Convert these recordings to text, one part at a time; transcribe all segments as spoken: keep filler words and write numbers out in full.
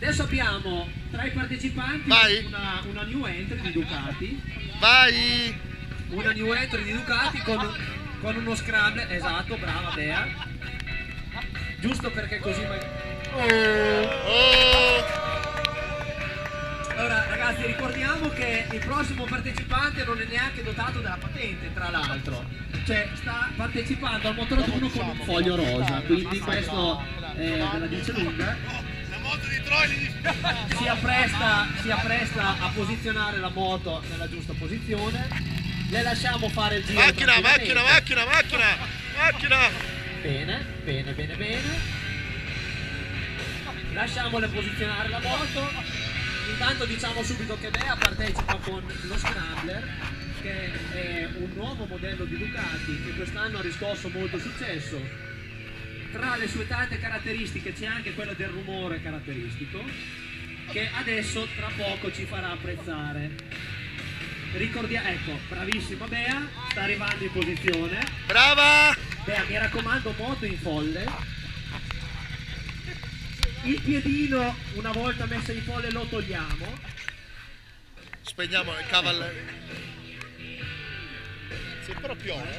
Adesso abbiamo tra i partecipanti una, una new entry di Ducati. Vai! Una new entry di Ducati con, con uno scrambler, esatto, brava Bea. Giusto perché così magari... Oh! Oh! Allora ragazzi, ricordiamo che il prossimo partecipante non è neanche dotato della patente, tra l'altro. Cioè sta partecipando al Motorautono con un foglio rosa, quindi questo eh, ve la dice lunga. La moto di Troy si appresta, si appresta a posizionare la moto nella giusta posizione. Le lasciamo fare il giro. Macchina, macchina, macchina, macchina, macchina. Bene, bene, bene, bene. Lasciamole posizionare la moto. Intanto diciamo subito che Bea partecipa con lo Scrambler, che è un nuovo modello di Ducati che quest'anno ha riscosso molto successo. Tra le sue tante caratteristiche c'è anche quella del rumore caratteristico, che adesso tra poco ci farà apprezzare. Ricordiamo, ecco, bravissima Bea, sta arrivando in posizione. Brava! Bea, mi raccomando, moto in folle. Il piedino, una volta messo in folle, lo togliamo. Spegniamo il cavallo. Sì, però piove.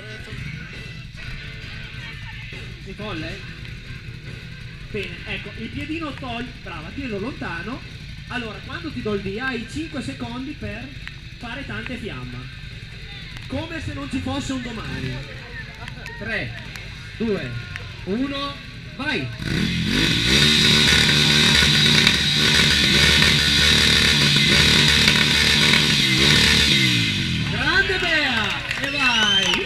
In folle? Bene, ecco, il piedino togli, brava, tienilo lontano. Allora, quando ti do il via hai cinque secondi per fare tante fiamma. Come se non ci fosse un domani. tre, due, uno, vai! Grande Bea! E vai!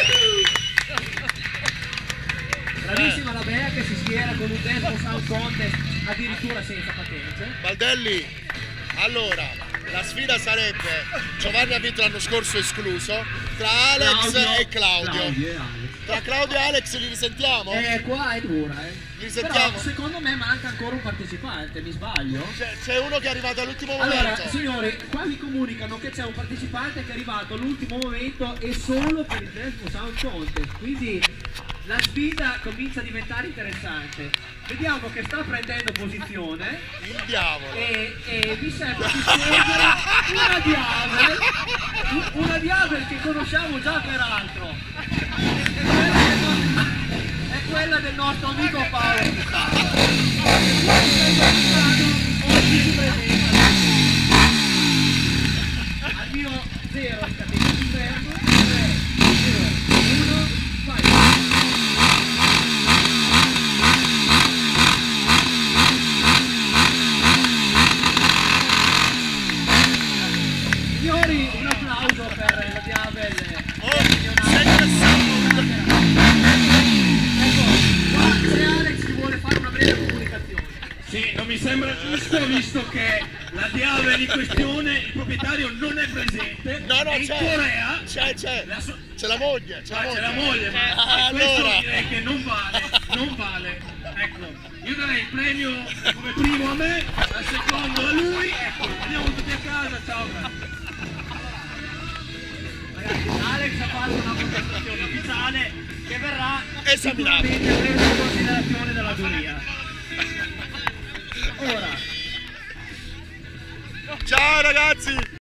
Bravissima la Bea che si schiera con un Desmo Sound Contest addirittura senza patente. Baldelli, allora, la sfida sarebbe, Giovanni ha vinto l'anno scorso escluso, tra Alex Claudio, e Claudio. Claudio e Alex. Tra Claudio e Alex li risentiamo? Eh, qua è dura, eh. Li sentiamo? Però secondo me manca ancora un partecipante, mi sbaglio? C'è uno che è arrivato all'ultimo momento. Allora, signori, qua mi comunicano che c'è un partecipante che è arrivato all'ultimo momento e solo per il Desmo Sound Contest, quindi la sfida comincia a diventare interessante. Vediamo che sta prendendo posizione. Il diavolo. E, e mi sembra di scegliere una Diavel, una Diavel che conosciamo già peraltro. È quella del nostro amico Paolo Pisano. Oggi si presenta al mio zero scatena di fermo. tre, due, uno, vai! Signori, un applauso per la Diavel. Oh, sei Ecco, qua c'è Alex che vuole fare una breve comunicazione. Sì, non mi sembra giusto visto che la Diavel in questione, il proprietario non è presente. No, no, è in c'è. Corea. C'è, c'è. La so- C'è la moglie. C'è Ah, la c'è la moglie. moglie, ma Ah, questo allora. direi che non vale, non vale. Ecco, io darei il premio come primo a me, al secondo a lui, ecco, andiamo tutti a casa, ciao. Ragazzi, Alex ha fatto una contestazione ufficiale che verrà Esaminata. sicuramente presa in considerazione dalla giuria. Ora, Ciao ragazzi.